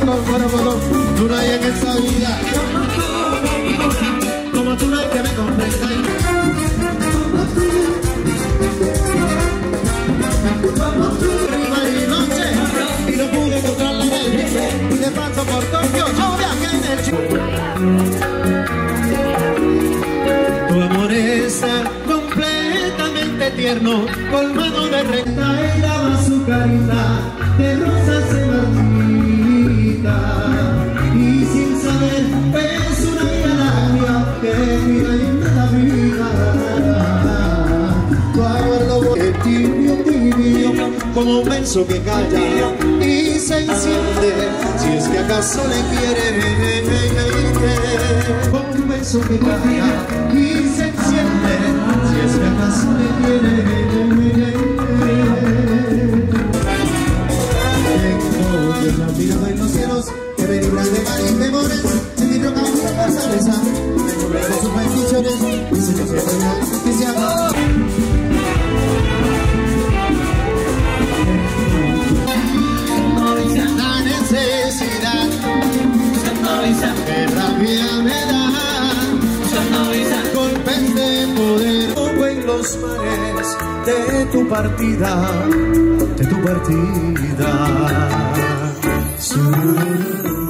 Tú no hay en esta vida como tú no hay que me comprenda. Arriba y noche y no pude encontrar la ley y de paso por Tokio yo viajé en el tu amor es completamente tierno, colmado de recta y daba su carita de rosas se marchita y sin saber es una galaxia que mira y me da vida. Tu amor lo es tibio, tibio, como un beso que calla y se enciende si es que acaso le quiere. Como un beso que calla y se enciende si es que acaso le quiere. Tengo mirado en los cielos que me libran de mal y temores, en mi roca una fortaleza, me cubren de sus bendiciones y se me cierra la justicia. La necesidad que rabia me da, golpes de poder como en los mares de tu partida, de tu partida.